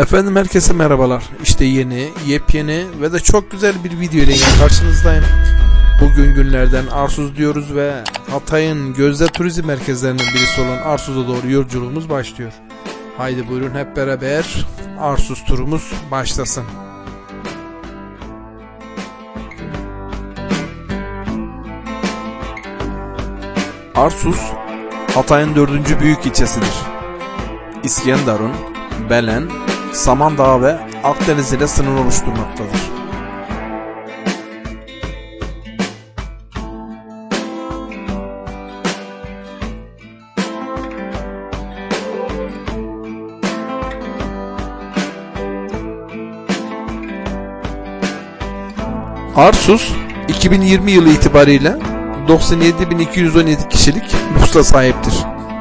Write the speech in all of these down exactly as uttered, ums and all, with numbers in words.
Efendim herkese merhabalar. İşte yeni, yepyeni ve de çok güzel bir video ile yine karşınızdayım. Bugün günlerden Arsuz diyoruz ve Hatay'ın gözde turizm merkezlerinden birisi olan Arsuz'a doğru yolculuğumuz başlıyor. Haydi buyurun hep beraber Arsuz turumuz başlasın. Arsuz, Hatay'ın dördüncü büyük ilçesidir. İskenderun, Belen, Samandağ ve Akdeniz ile sınır oluşturmaktadır. Arsuz, iki bin yirmi yılı itibariyle doksan yedi bin iki yüz on yedi kişilik nüfusa sahiptir.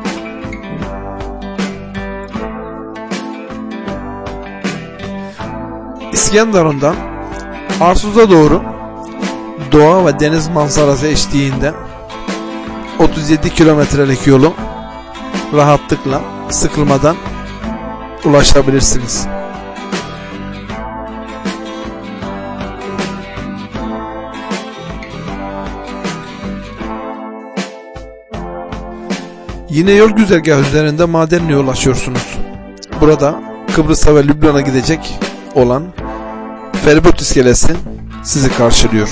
İskenderun'dan Arsuz'a doğru doğa ve deniz manzarası eşliğinde otuz yedi kilometrelik yolu rahatlıkla, sıkılmadan ulaşabilirsiniz. Yine yol güzergahı üzerinde Madenli'ye ulaşıyorsunuz. Burada Kıbrıs'a ve Lübnan'a gidecek olan feribot iskelesi sizi karşılıyor.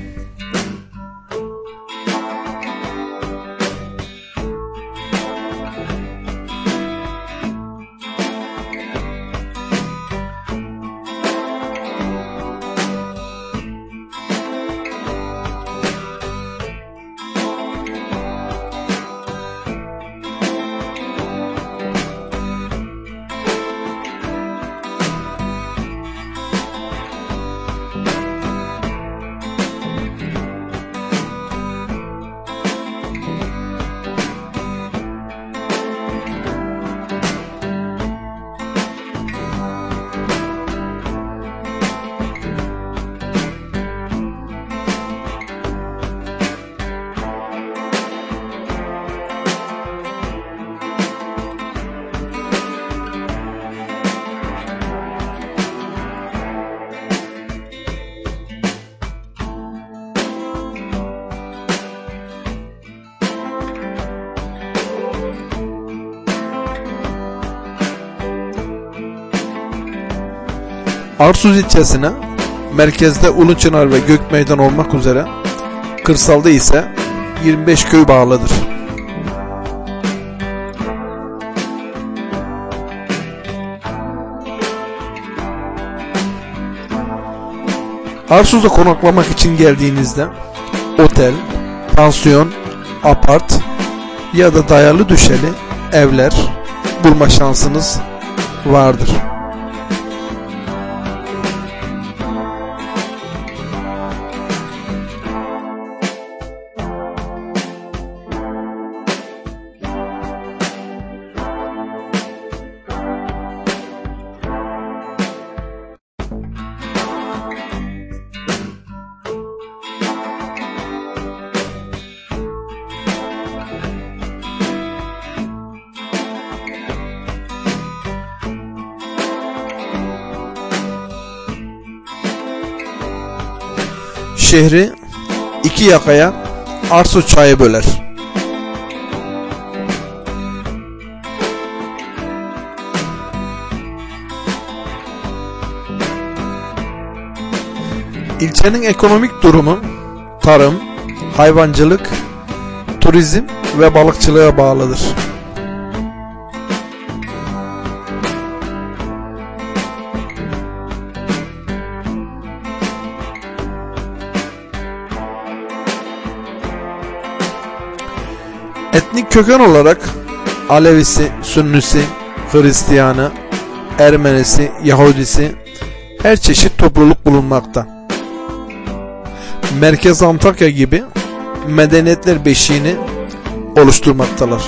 Arsuz ilçesine merkezde Uluçınar ve Gökmeydan olmak üzere kırsalda ise yirmi beş köy bağlıdır. Arsuz'a konaklamak için geldiğinizde otel, pansiyon, apart ya da dayalı düşeli evler bulma şansınız vardır. Şehri iki yakaya Arsuz çayı böler. İlçenin ekonomik durumu tarım, hayvancılık, turizm ve balıkçılığa bağlıdır. Etnik köken olarak Alevisi, Sünnisi, Hristiyanı, Ermenisi, Yahudisi her çeşit topluluk bulunmakta. Merkez Antakya gibi medeniyetler beşiğini oluşturmaktalar.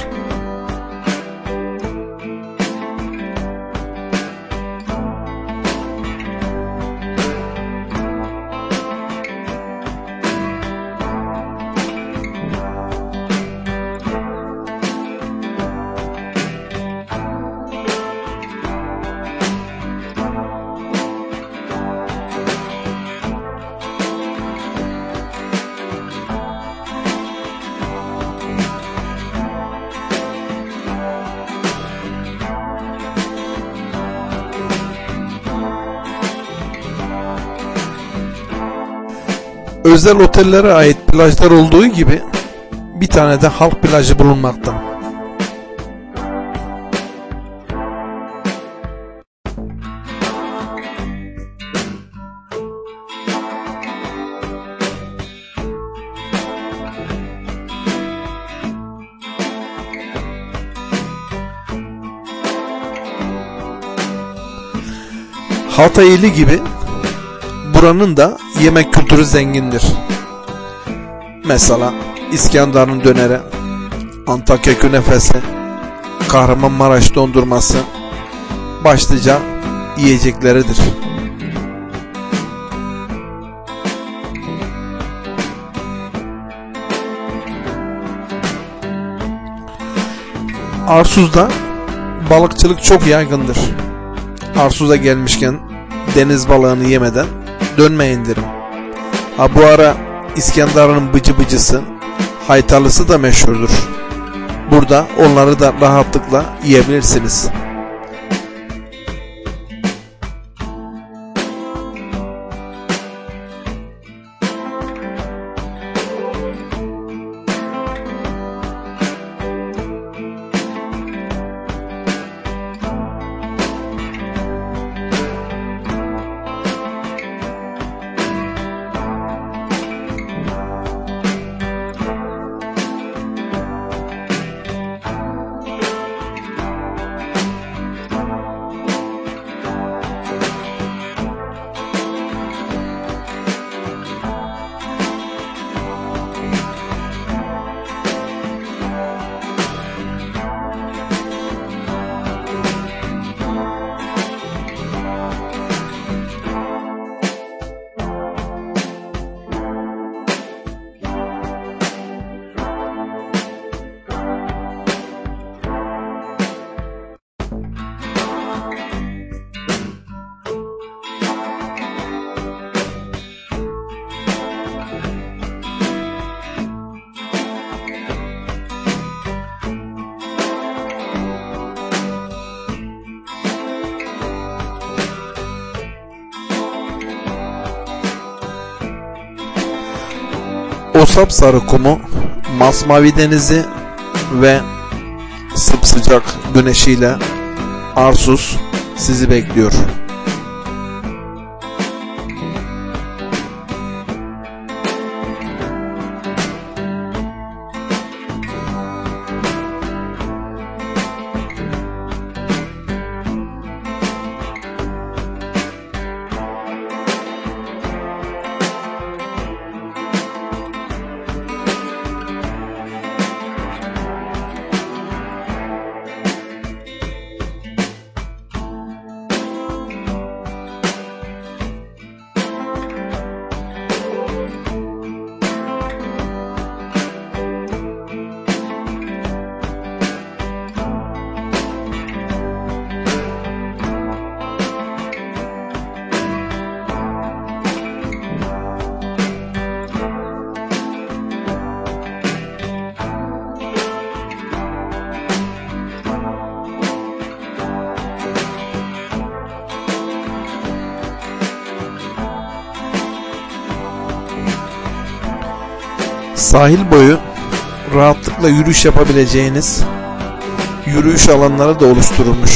özel otellere ait plajlar olduğu gibi bir tane de halk plajı bulunmakta. Hatay ili gibi buranın da yemek kültürü zengindir. Mesela İskenderun döneri, Antakya künefesi, Kahramanmaraş dondurması başlıca yiyecekleridir. Arsuz'da balıkçılık çok yaygındır. Arsuz'a gelmişken deniz balığını yemeden dönmeyin derim. Ha bu ara İskenderun'un bıcı bıcısı, haytalısı da meşhurdur. Burada onları da rahatlıkla yiyebilirsiniz. O sapsarı kumu, masmavi denizi ve sıcak güneşiyle Arsuz sizi bekliyor. Sahil boyu rahatlıkla yürüyüş yapabileceğiniz yürüyüş alanları da oluşturulmuş.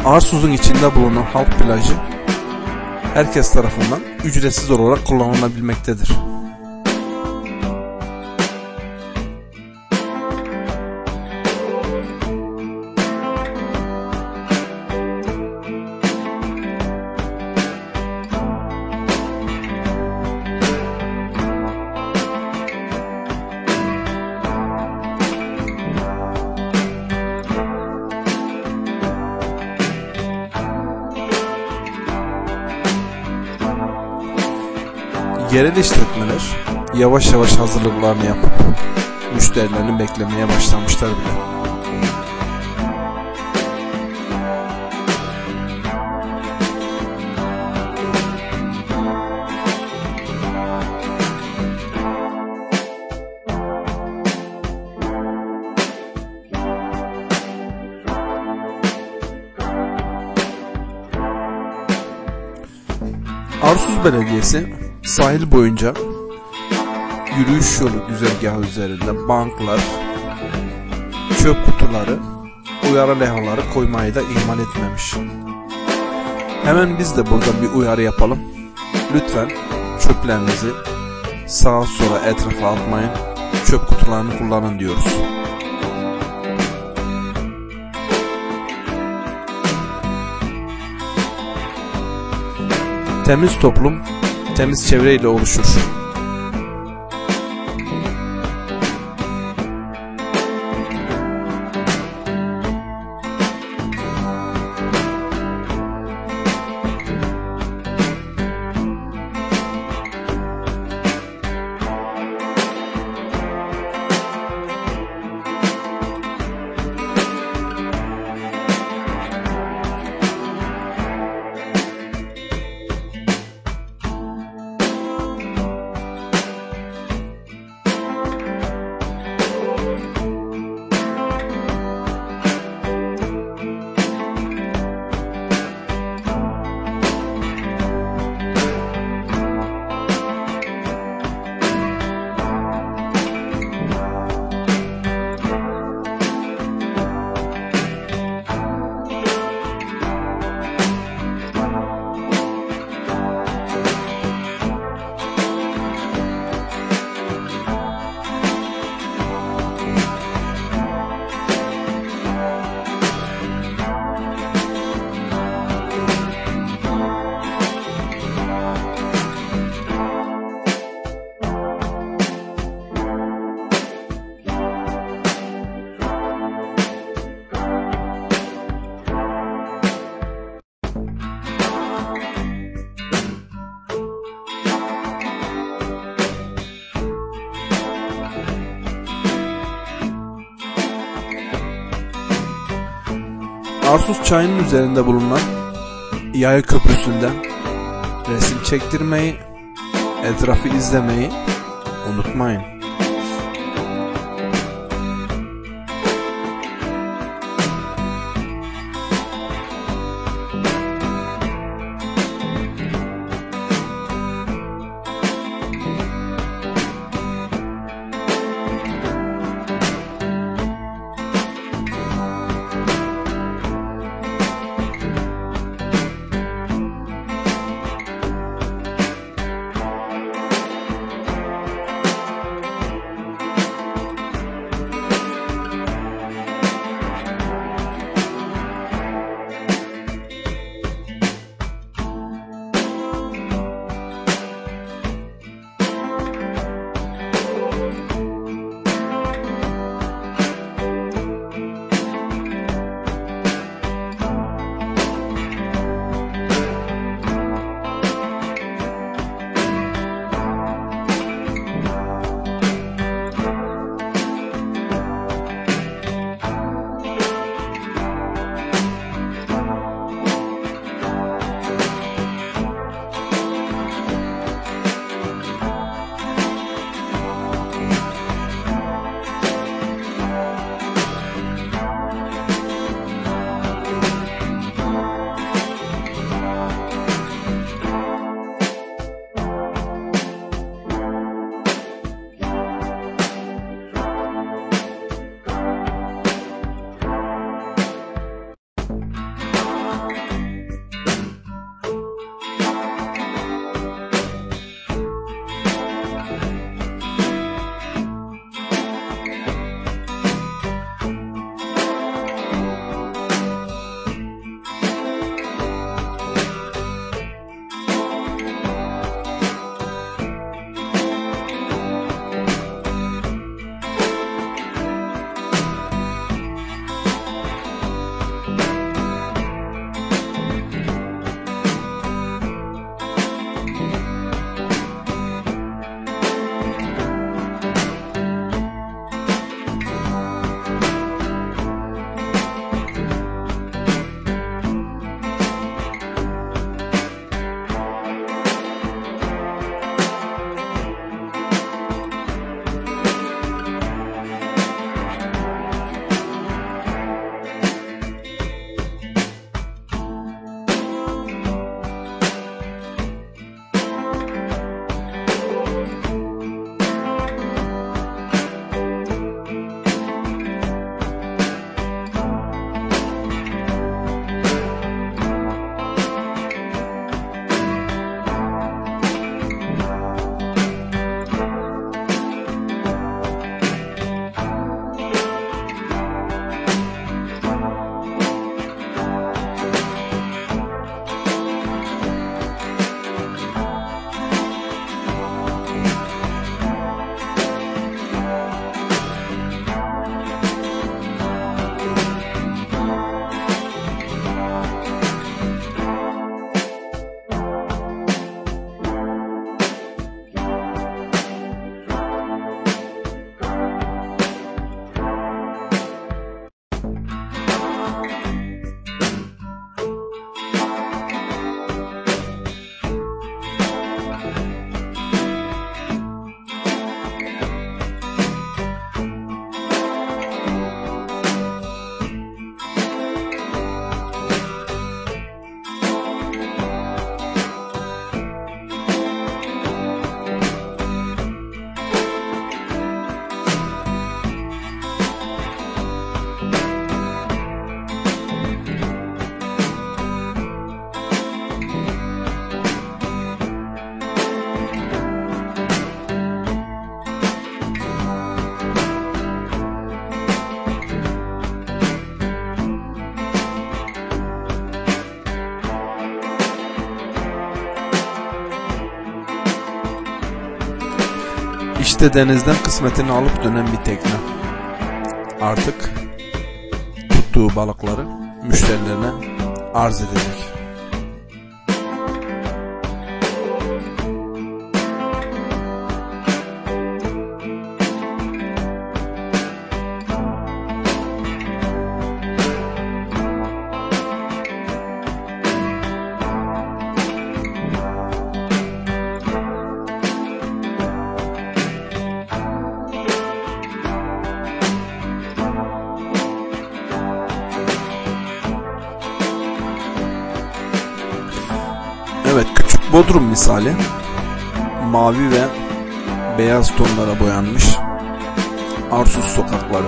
Arsuz'un içinde bulunan halk plajı herkes tarafından ücretsiz olarak kullanılabilmektedir. Yerel işletmeler yavaş yavaş hazırlıklarını yapıp müşterilerini beklemeye başlamışlar bile. Arsuz Belediyesi sahil boyunca yürüyüş yolu güzergahı üzerinde banklar, çöp kutuları, uyarı levhaları koymayı da ihmal etmemiş. Hemen biz de burada bir uyarı yapalım. Lütfen çöplerinizi sağa sola etrafa atmayın, çöp kutularını kullanın diyoruz. Temiz toplum temiz çevreyle oluşur. Arsuz çayının üzerinde bulunan yay köprüsünden resim çektirmeyi, etrafı izlemeyi unutmayın. İşte denizden kısmetini alıp dönen bir tekne. Artık tuttuğu balıkları müşterilerine arz edecek. Evet, küçük Bodrum misali mavi ve beyaz tonlara boyanmış arsuz sokakları.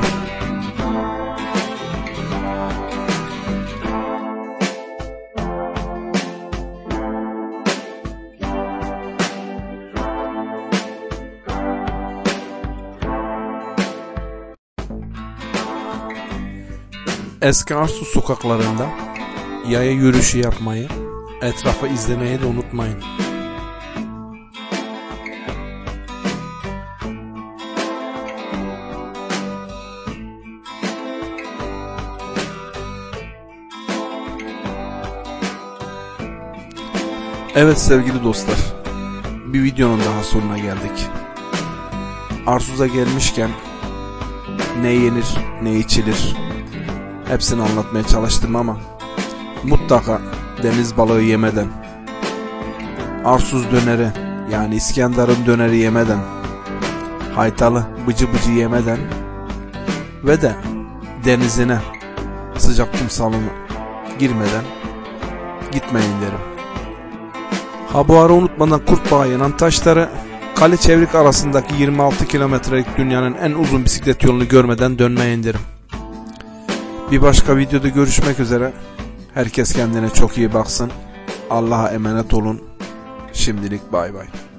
Eski Arsuz sokaklarında yaya yürüyüşü yapmayı, etrafı izlemeyi de unutmayın. Evet sevgili dostlar, bir videonun daha sonuna geldik. Arsuz'a gelmişken ne yenir ne içilir hepsini anlatmaya çalıştım ama mutlaka deniz balığı yemeden, Arsuz döneri yani İskenderun döneri yemeden, haytalı bıcı bıcı yemeden ve de denizine, sıcak kumsalına girmeden gitmeyin derim. Ha bu ara unutmadan Kurtbağ'a yanan taşları, Kale Çevrik arasındaki yirmi altı kilometrelik dünyanın en uzun bisiklet yolunu görmeden dönmeyin derim. Bir başka videoda görüşmek üzere. Herkes kendine çok iyi baksın. Allah'a emanet olun. Şimdilik bay bay.